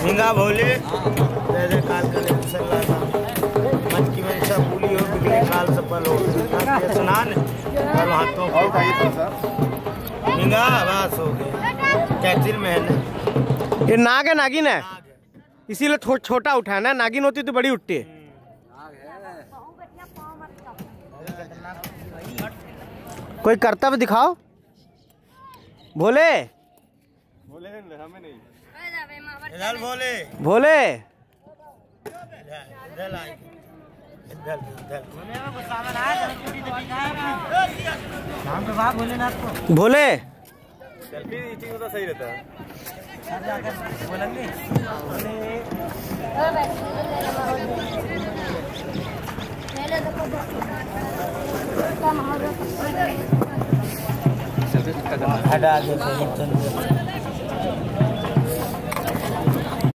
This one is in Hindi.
झिंगा भोले जय जय काल करे सल्ला मन की मनसा पूरी हो बिगड़े काल सफल हो स्नान और हाथों को झिंगा बस हो गया कैंसिल में है ना। ये नाग है नागिन है इसीलिए छोटा उठाना है, नागिन होती तो बड़ी उठती है। कोई कर्तव्य दिखाओ। भोले बोले हमें नहीं इधर भोले भोले इधर आए इधर इधर भोलेनाथ को भोले सेल्फी ईटिंग तो सही रहता है। बोलेंगे हटा दे